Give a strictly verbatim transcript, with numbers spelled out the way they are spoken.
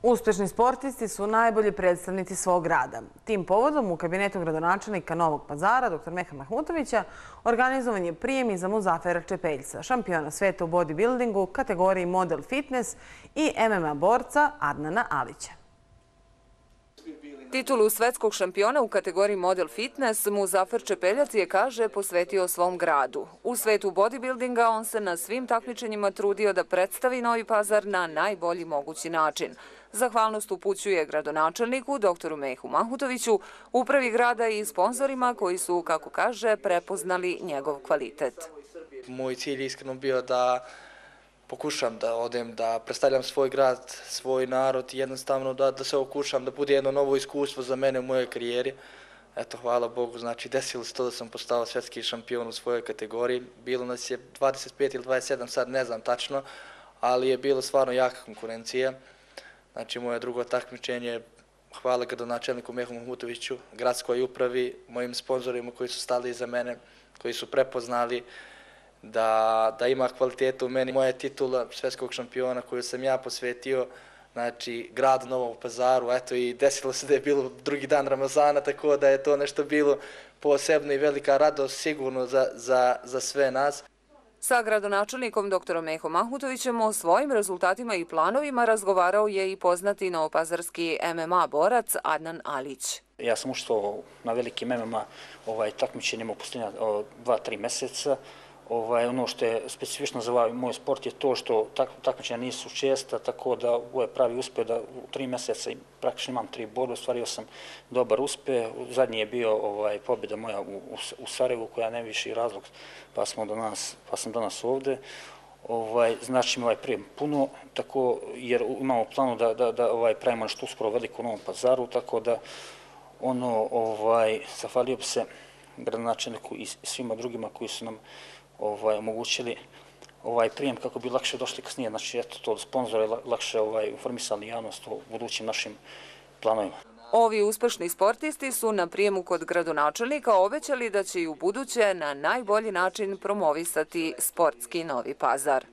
Uspešni sportisti su najbolji predstavnici svog grada. Tim povodom u kabinetu gradonačelnika Novog Pazara, doktora Meha Mahmutovića, organizovan je prijem i za Muzafera Čepeljca, šampiona sveta u bodybuildingu, kategoriji model fitness i M M A borca Adnana Alića. Titulu svetskog šampiona u kategoriji model fitness Muzafer Čepeljac je, kaže, posvetio svom gradu. U svetu bodybuildinga on se na svim takmičenjima trudio da predstavi Novi Pazar na najbolji mogući način. Zahvalnost upućuje gradonačelniku, doktoru Mehu Mahmutoviću, upravi grada i sponzorima koji su, kako kaže, prepoznali njegov kvalitet. Moj cilj je iskreno bio da pokušam da odem, da predstavljam svoj grad, svoj narod i jednostavno da, da se okušam, da bude jedno novo iskustvo za mene u mojoj karijeri. Eto, hvala Bogu, znači desilo se to da sam postao svetski šampion u svojoj kategoriji. Bilo nas je dvadeset pet ili dvadeset sedam, sad ne znam tačno, ali je bilo stvarno jaka konkurencija. Znači, moje drugo takmičenje, hvala gradonačelniku Mehu Mahmutoviću, gradskoj upravi, mojim sponzorima koji su stali iza mene, koji su prepoznali da, da ima kvaliteta u meni. Moja titula svetskog šampiona koju sam ja posvetio, znači, gradu Novom Pazaru, eto i desilo se da je bilo drugi dan Ramazana, tako da je to nešto bilo posebno i velika radost sigurno za, za, za sve nas. Sa gradonačelnikom doktorom Mehom Mahmutovićem o svojim rezultatima i planovima razgovarao je i poznati novopazarski M M A borac Adnan Alić. Ja sam učestvovao na velikim M M A ovaj, takmičenjima u posljednja dva tri mjeseca. Ovaj, ono što je specifično za ovaj moj sport je to što tak, takmičenja nisu česta, tako da ovo je pravi uspeh da u tri mjeseca praktično imam tri borbe, ostvario sam dobar uspeh. Zadnji je bio ovaj, pobjeda moja u, u, u Sarajevu koja je najviši razlog, pa, smo danas, pa sam danas ovdje. Ovaj, znači mi ovaj prijem puno, tako, jer imamo planu da, da, da ovaj, pravimo nešto uskoro veliko u Novom Pazaru, tako da ono, ovaj, zahvalio bi se gradonačelniku i svima drugima koji su nam ovaj, omogućili ovaj prijem kako bi lakše došli kasnije. Znači, eto to sponzore lakše ovaj, informisali javnost o budućim našim planovima. Ovi uspešni sportisti su na prijemu kod gradonačelnika obećali da će i u buduće na najbolji način promovisati sportski Novi Pazar.